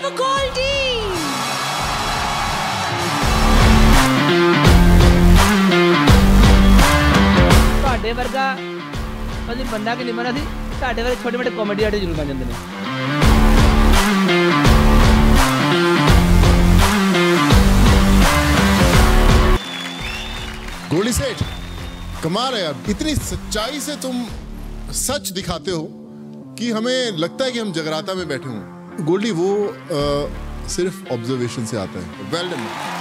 गोल्डी। ਤੁਹਾਡੇ ਵਰਗਾ ਅਸੀਂ ਬੰਦਾ ਕਿ ਨਹੀਂ ਬਣਾ ਸੀ, ਤੁਹਾਡੇ ਵਰਗੇ ਛੋਟੇ ਮੋਟੇ ਕਾਮੇਡੀ ਆਰਟਿਸਟ ਜ਼ਰੂਰ ਬਣ ਜਾਂਦੇ ਨੇ। गोल्डी सेठ कमाल है यार, इतनी सच्चाई से तुम सच दिखाते हो कि हमें लगता है कि हम जगराता में बैठे हों। गोल्डी वो सिर्फ ऑब्जर्वेशन से आता है। Well done.